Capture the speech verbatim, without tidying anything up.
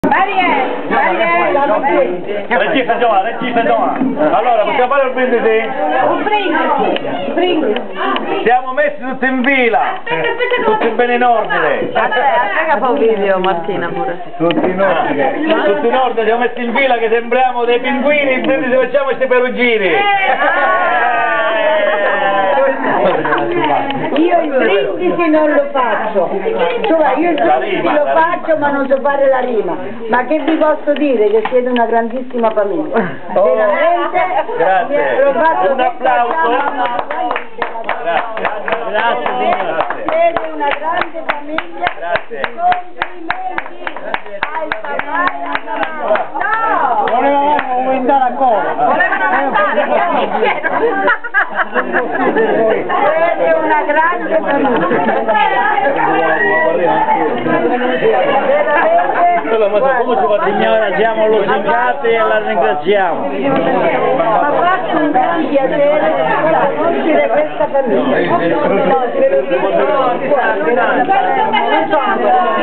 Marielle, Marielle, Regista Giovanna, regista Giovanna. Allora, possiamo fare il brindisi? un brindisi, brindisi. Siamo messi tutti in fila, tutti bene in ordine. Aspetta, fa un video Martina pure. Tutti in ordine. Tutti in ordine, siamo messi in fila che sembriamo dei pinguini, il brindisi facciamo questi perugini. Io il brindisi non lo faccio, insomma, io il brindisi lo faccio ma non so fare la rima, ma che vi posso dire? Che siete una grandissima famiglia, Oh, veramente. grazie. L'ho fatto Un applauso. Grazie. Grazie, signora. Siete una grande famiglia. Grazie. Complimenti al papà e alla mamma. No! Volevamo aumentare ancora. Volevano aumentare, Siete una grande Allora, ma come si fa, signora? Siamo lusingati e la ringraziamo. Ma faccio un gran piacere conoscere questa famiglia.